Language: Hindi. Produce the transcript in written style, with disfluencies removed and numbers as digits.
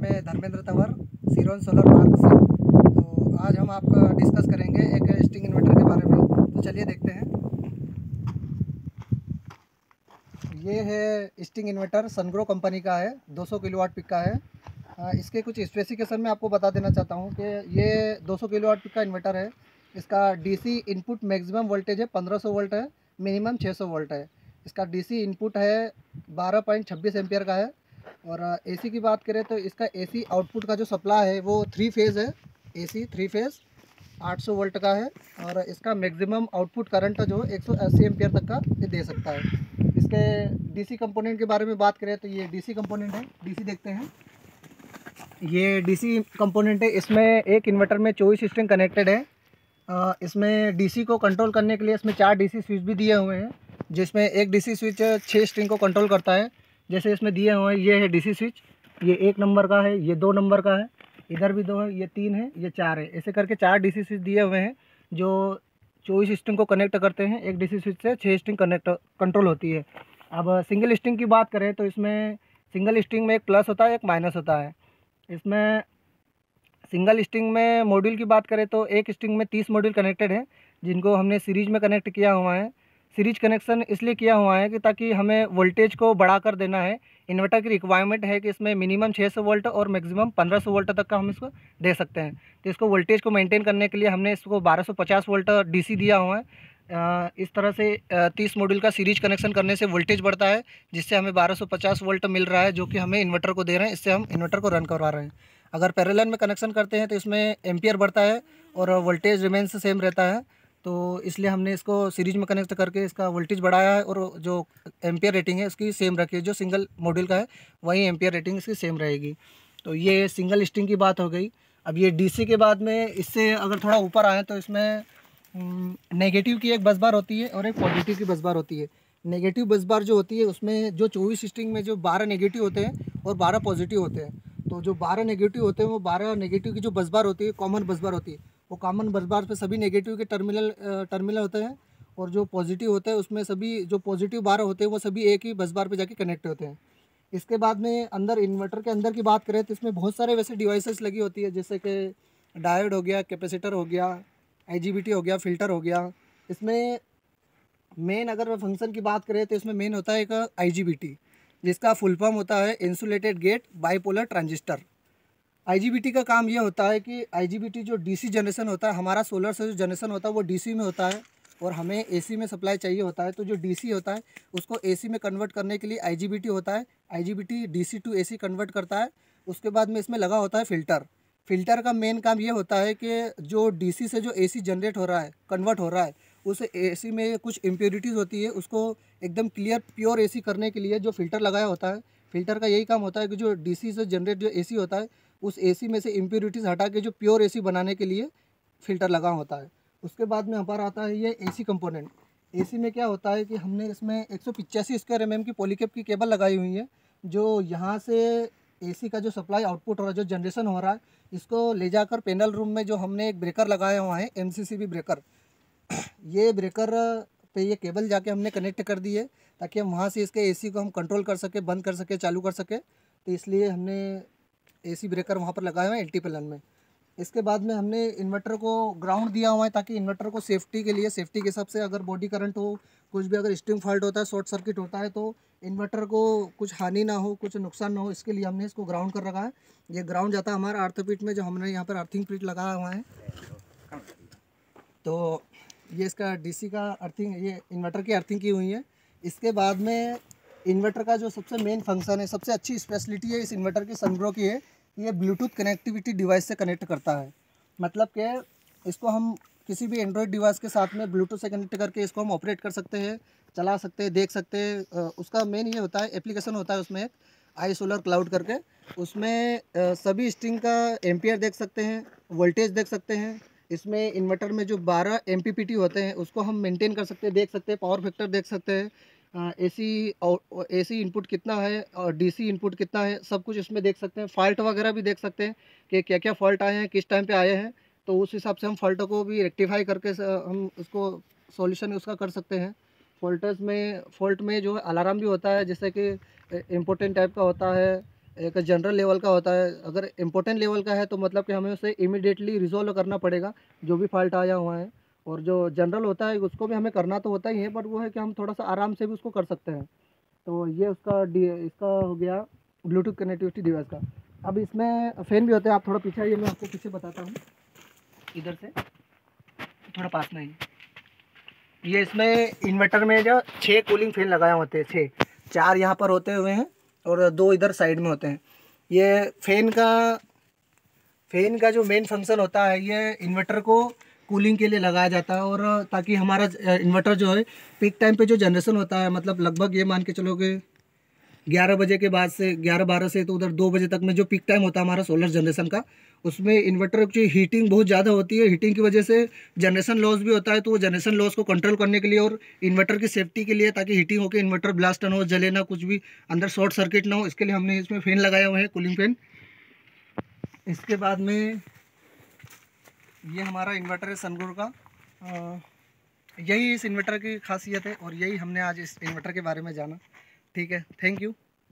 मैं धर्मेंद्र तंवर, सिरोन सोलर पार्क से। तो आज हम आपका डिस्कस करेंगे एक स्टिंग इन्वर्टर के बारे में। तो चलिए देखते हैं। ये है स्टिंग इन्वर्टर, सनग्रो कंपनी का है, 200 किलोवाट पिक का है। इसके कुछ स्पेसिफिकेशन मैं आपको बता देना चाहता हूँ कि ये 200 किलोवाट पिक का इन्वर्टर है। इसका डीसी इनपुट मैक्सिमम वोल्टेज है 1500 वोल्ट है, मिनिमम 600 वोल्ट है। इसका डीसी इनपुट है 12.26 एम्पियर का है। और एसी की बात करें तो इसका एसी आउटपुट का जो सप्लाई है वो 3 फेज़ है। एसी 3 फेज़ 800 वोल्ट का है। और इसका मैक्सिमम आउटपुट करंट जो 180 एम्पियर तक का ये दे सकता है। इसके डीसी कंपोनेंट के बारे में बात करें तो ये डीसी कंपोनेंट है। डीसी देखते हैं, ये डीसी कंपोनेंट है। इसमें एक इन्वर्टर में 24 स्ट्रिंग कनेक्टेड है। इसमें डीसी को कंट्रोल करने के लिए इसमें 4 डीसी स्विच भी दिए हुए हैं, जिसमें एक डीसी स्विच 6 स्ट्रिंग को कंट्रोल करता है। जैसे इसमें दिए हुए हैं, ये है डीसी स्विच, ये 1 नंबर का है, ये 2 नंबर का है, इधर भी 2 है, ये 3 है, ये 4 है। ऐसे करके 4 डीसी स्विच दिए हुए हैं जो 24 स्ट्रिंग को कनेक्ट करते हैं। एक डीसी स्विच से 6 स्ट्रिंग कंट्रोल होती है। अब सिंगल स्ट्रिंग की बात करें तो इसमें सिंगल स्ट्रिंग में एक प्लस होता है, एक माइनस होता है। इसमें सिंगल स्ट्रिंग में मॉड्यूल की बात करें तो एक स्ट्रिंग में 30 मॉड्यूल कनेक्टेड हैं, जिनको हमने सीरीज में कनेक्ट किया हुआ है। सीरीज कनेक्शन इसलिए किया हुआ है कि ताकि हमें वोल्टेज को बढ़ाकर देना है। इन्वर्टर की रिक्वायरमेंट है कि इसमें मिनिमम 600 वोल्ट और मैक्सिमम 1500 वोल्ट तक का हम इसको दे सकते हैं। तो इसको वोल्टेज को मेंटेन करने के लिए हमने इसको 1250 वोल्ट डीसी दिया हुआ है। इस तरह से 30 मॉड्यूल का सीरीज कनेक्शन करने से वोल्टेज बढ़ता है, जिससे हमें 1250 वोल्ट मिल रहा है, जो कि हमें इन्वर्टर को दे रहे हैं। इससे हम इन्वर्टर को रन करवा रहे हैं। अगर पैरेलल में कनेक्शन करते हैं तो इसमें एम्पियर बढ़ता है और वोल्टेज रिमेंस सेम रहता है। तो इसलिए हमने इसको सीरीज में कनेक्ट करके इसका वोल्टेज बढ़ाया है, और जो एम्पियर रेटिंग है इसकी सेम रखी है। जो सिंगल मॉड्यूल का है वही एम्पियर रेटिंग इसकी सेम रहेगी। तो ये सिंगल स्ट्रिंग की बात हो गई। अब ये डीसी के बाद में इससे अगर थोड़ा ऊपर आए तो इसमें नेगेटिव की एक बस बार होती है और एक पॉजिटिव की बस बार होती है। नेगेटिव बस बार जो होती है उसमें जो 24 स्ट्रिंग में जो 12 नेगेटिव होते हैं और 12 पॉजिटिव होते हैं। तो जो 12 नेगेटिव होते हैं वो 12 नेगेटिव की जो बस बार होती है कॉमन बस बार होती है। वो कॉमन बस बार पे सभी नेगेटिव के टर्मिनल होते हैं, और जो पॉजिटिव होते हैं उसमें सभी जो पॉजिटिव 12 होते हैं वो सभी एक ही बस बार पे जाके कनेक्ट होते हैं। इसके बाद में अंदर इन्वर्टर के अंदर की बात करें तो इसमें बहुत सारे वैसे डिवाइसेस लगी होती है, जैसे कि डायोड हो गया, कैपेसिटर हो गया, आईजीबीटी हो गया, फिल्टर हो गया। इसमें मेन अगर फंक्शन की बात करें तो इसमें मेन होता है एक आईजीबीटी, जिसका फुल फॉर्म होता है insulated gate bipolar transistor. IGBT का काम ये होता है कि आईजीबीटी जो डीसी जनरेशन होता है, हमारा सोलर से जो जनरेशन होता है वो डीसी में होता है, और हमें एसी में सप्लाई चाहिए होता है। तो जो डीसी होता है उसको एसी में कन्वर्ट करने के लिए आईजीबीटी होता है। IGBT DC to AC convert करता है। उसके बाद में इसमें लगा होता है फ़िल्टर। फ़िल्टर का मेन काम ये होता है कि जो डीसी से जो एसी जनरेट हो रहा है, कन्वर्ट हो रहा है, उस एसी में कुछ इम्प्योरिटीज़ होती है, उसको एकदम क्लियर प्योर एसी करने के लिए जो फ़िल्टर लगाया होता है। फ़िल्टर का यही काम होता है कि जो डीसी से जनरेट जो एसी होता है, उस एसी में से इम्प्योरिटीज़ हटा के जो प्योर एसी बनाने के लिए फ़िल्टर लगा होता है। उसके बाद में हमारा आता है ये एसी कंपोनेंट। एसी में क्या होता है कि हमने इसमें 185 स्क्वायर एमएम की पॉलीकैप की केबल लगाई हुई है, जो यहाँ से एसी का जो सप्लाई आउटपुट हो रहा है, जो जनरेशन हो रहा है, इसको ले जाकर पैनल रूम में जो हमने एक ब्रेकर लगाया हुआ है, एमसीसीबी ब्रेकर। ये ब्रेकर पे ये केबल जाके हमने कनेक्ट कर दी है, ताकि हम वहाँ से इसके एसी को हम कंट्रोल कर सके, बंद कर सके, चालू कर सके। तो इसलिए हमने एसी ब्रेकर वहाँ पर लगाया हुआ है एल्टी पैनल में। इसके बाद में हमने इन्वर्टर को ग्राउंड दिया हुआ है, ताकि इन्वर्टर को सेफ्टी के लिए, सेफ्टी के हिसाब से अगर बॉडी करंट हो, कुछ भी अगर स्ट्रिंग फॉल्ट होता है, शॉर्ट सर्किट होता है, तो इन्वर्टर को कुछ हानि ना हो, कुछ नुकसान ना हो, इसके लिए हमने इसको ग्राउंड कर रखा है। ये ग्राउंड जाता है हमारा अर्थ पीट में, जो हमने यहाँ पर अर्थिंग पीट लगाया हुआ है। तो ये इसका डीसी का अर्थिंग, ये इन्वर्टर की अर्थिंग की हुई है। इसके बाद में इन्वर्टर का जो सबसे मेन फंक्शन है, सबसे अच्छी स्पेशलिटी है इस इन्वर्टर की, सनग्रो की है, ये ब्लूटूथ कनेक्टिविटी डिवाइस से कनेक्ट करता है। मतलब कि इसको हम किसी भी एंड्रॉयड डिवाइस के साथ में ब्लूटूथ से कनेक्ट करके इसको हम ऑपरेट कर सकते हैं, चला सकते हैं, देख सकते हैं। उसका मेन ये होता है, एप्लीकेशन होता है उसमें एक आई सोलर क्लाउड करके। उसमें सभी स्ट्रिंग का एम्पियर देख सकते हैं, वोल्टेज देख सकते हैं। इसमें इन्वर्टर में जो 12 एमपीपीटी होते हैं उसको हम मेंटेन कर सकते हैं, देख सकते हैं, पावर फैक्टर देख सकते हैं, एसी इनपुट कितना है और डीसी इनपुट कितना है, सब कुछ इसमें देख सकते हैं। फॉल्ट वगैरह भी देख सकते हैं कि क्या क्या फॉल्ट आए हैं, किस टाइम पे आए हैं। तो उस हिसाब से हम फॉल्टों को भी रेक्टिफाई करके हम उसको सॉल्यूशन उसका कर सकते हैं। फॉल्ट में जो है अलार्म भी होता है, जैसे कि इम्पोर्टेंट टाइप का होता है, एक जनरल लेवल का होता है। अगर इम्पोर्टेंट लेवल का है तो मतलब कि हमें उसे इमीडिएटली रिज़ॉल्व करना पड़ेगा, जो भी फ़ॉल्ट आया हुआ है। और जो जनरल होता है उसको भी हमें करना तो होता ही है, बट वो है कि हम थोड़ा-सा आराम से भी उसको कर सकते हैं। तो ये इसका हो गया ब्लूटूथ कनेक्टिविटी डिवाइस का। अब इसमें फ़ैन भी होते हैं, आप थोड़ा पीछे आइए, मैं आपको पीछे बताता हूँ, इधर से थोड़ा पास में आइए। ये इसमें इन्वर्टर में जो 6 कूलिंग फैन लगाए होते हैं, 6, 4 यहाँ पर होते हुए हैं और 2 इधर साइड में होते हैं। ये फ़ैन का जो मेन फंक्शन होता है, ये इन्वर्टर को कूलिंग के लिए लगाया जाता है, और ताकि हमारा इन्वर्टर जो है पीक टाइम पे जो जनरेशन होता है, मतलब लगभग ये मान के चलो कि 11 बजे के बाद से 11-12 से तो उधर 2 बजे तक में जो पीक टाइम होता है हमारा सोलर जनरेशन का, उसमें इन्वर्टर की हीटिंग बहुत ज़्यादा होती है। हीटिंग की वजह से जनरेशन लॉस भी होता है, तो वो जनरेशन लॉस को कंट्रोल करने के लिए और इन्वर्टर की सेफ्टी के लिए, ताकि हीटिंग होकर इन्वर्टर ब्लास्ट ना हो, जले ना, कुछ भी अंदर शॉर्ट सर्किट ना हो, इसके लिए हमने इसमें फ़ैन लगाया हुआ है, कूलिंग फ़ैन। इसके बाद में ये हमारा इन्वर्टर है सनग्रो का। यही इस इन्वर्टर की खासियत है और यही हमने आज इस इन्वर्टर के बारे में जाना। ठीक है, थैंक यू।